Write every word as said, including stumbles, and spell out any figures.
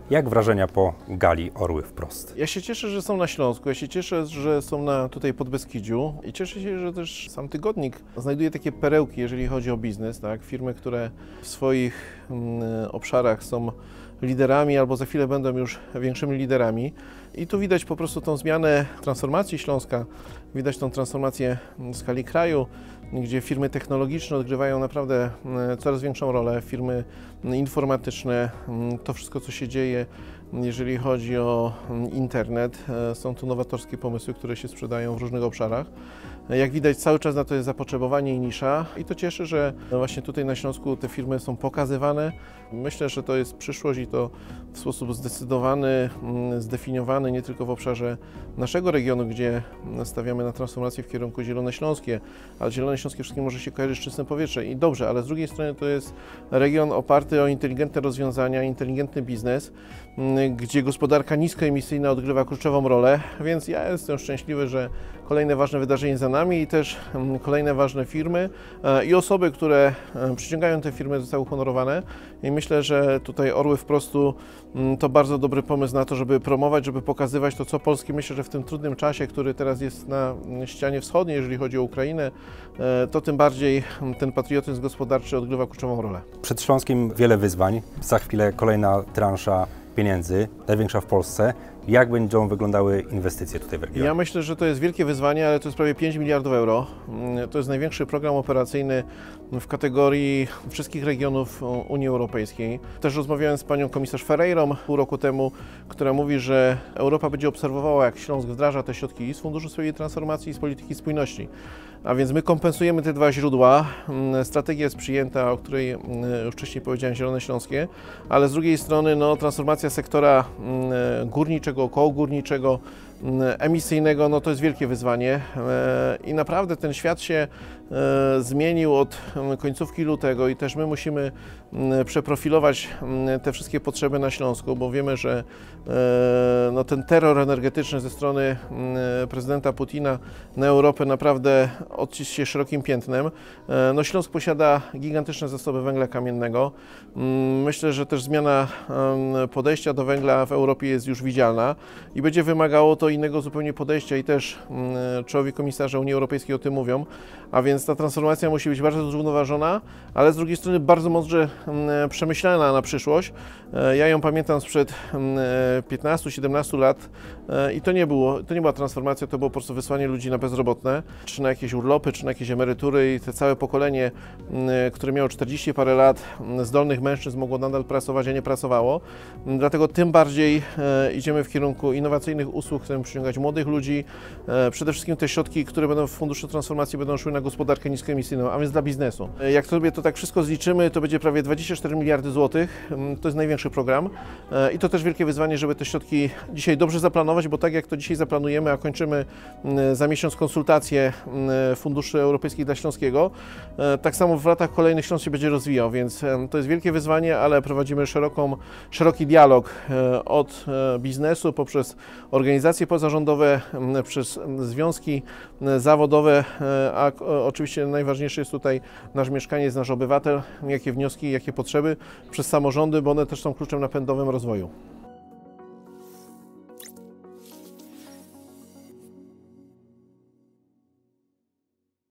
Jak wrażenia po gali Orły Wprost? Ja się cieszę, że są na Śląsku, ja się cieszę, że są na, tutaj pod Beskidziu i cieszę się, że też sam tygodnik znajduje takie perełki, jeżeli chodzi o biznes, tak? Firmy, które w swoich mm, obszarach są liderami albo za chwilę będą już większymi liderami. I tu widać po prostu tą zmianę transformacji Śląska, widać tą transformację w skali kraju, gdzie firmy technologiczne odgrywają naprawdę coraz większą rolę, firmy informatyczne, to wszystko, co się dzieje, jeżeli chodzi o internet. Są tu nowatorskie pomysły, które się sprzedają w różnych obszarach. Jak widać, cały czas na to jest zapotrzebowanie i nisza i to cieszy, że właśnie tutaj na Śląsku te firmy są pokazywane. Myślę, że to jest przyszłość i to w sposób zdecydowany, zdefiniowany nie tylko w obszarze naszego regionu, gdzie stawiamy na transformację w kierunku Zielone Śląskie, ale Zielone Śląskie wszystkim może się kojarzyć z czystym powietrzem i dobrze, ale z drugiej strony to jest region oparty o inteligentne rozwiązania, inteligentny biznes, gdzie gospodarka niskoemisyjna odgrywa kluczową rolę, więc ja jestem szczęśliwy, że kolejne ważne wydarzenie za nami i też kolejne ważne firmy i osoby, które przyciągają te firmy, zostały uhonorowane i myślę, że tutaj Orły Wprost to bardzo dobry pomysł na to, żeby promować, żeby pokazywać to, co polskie. Myślę, że w tym trudnym czasie, który teraz jest na ścianie wschodniej, jeżeli chodzi o Ukrainę, to tym bardziej ten patriotyzm gospodarczy odgrywa kluczową rolę. Przed Śląskiem wiele wyzwań, za chwilę kolejna transza pieniędzy, największa w Polsce. Jak będą wyglądały inwestycje tutaj w regionie? Ja myślę, że to jest wielkie wyzwanie, ale to jest prawie pięć miliardów euro. To jest największy program operacyjny w kategorii wszystkich regionów Unii Europejskiej. Też rozmawiałem z panią komisarz Ferreirą pół roku temu, która mówi, że Europa będzie obserwowała, jak Śląsk wdraża te środki i z Funduszu Swojej Transformacji i z polityki spójności. A więc my kompensujemy te dwa źródła. Strategia jest przyjęta, o której już wcześniej powiedziałem, Zielone Śląskie, ale z drugiej strony no, transformacja sektora górniczego, okołogórniczego, emisyjnego, no to jest wielkie wyzwanie i naprawdę ten świat się zmienił od końcówki lutego i też my musimy przeprofilować te wszystkie potrzeby na Śląsku, bo wiemy, że no, ten terror energetyczny ze strony prezydenta Putina na Europę naprawdę odcisł się szerokim piętnem. No, Śląsk posiada gigantyczne zasoby węgla kamiennego. Myślę, że też zmiana podejścia do węgla w Europie jest już widzialna i będzie wymagało to innego zupełnie podejścia i też czołowi komisarze Unii Europejskiej o tym mówią, a więc ta transformacja musi być bardzo zrównoważona, ale z drugiej strony bardzo mądrze przemyślana na przyszłość. Ja ją pamiętam sprzed piętnastu siedemnastu lat i to nie było, to nie była transformacja, to było po prostu wysłanie ludzi na bezrobotne, czy na jakieś urlopy, czy na jakieś emerytury i te całe pokolenie, które miało czterdzieści parę lat, zdolnych mężczyzn mogło nadal pracować, a nie pracowało. Dlatego tym bardziej idziemy w kierunku innowacyjnych usług, chcemy przyciągać młodych ludzi. Przede wszystkim te środki, które będą w Funduszu Transformacji, będą szły na gospodarkę niskoemisyjną, a więc dla biznesu. Jak sobie to tak wszystko zliczymy, to będzie prawie dwadzieścia cztery miliardy złotych. To jest największy program i to też wielkie wyzwanie, żeby te środki dzisiaj dobrze zaplanować, bo tak jak to dzisiaj zaplanujemy, a kończymy za miesiąc konsultacje Funduszy Europejskich dla Śląskiego, tak samo w latach kolejnych Śląsk się będzie rozwijał, więc to jest wielkie wyzwanie, ale prowadzimy szeroką, szeroki dialog od biznesu poprzez organizacje pozarządowe, przez związki zawodowe, a oczywiście najważniejszy jest tutaj nasz mieszkaniec, nasz obywatel, jakie wnioski, jakie potrzeby, przez samorządy, bo one też są kluczem napędowym rozwoju.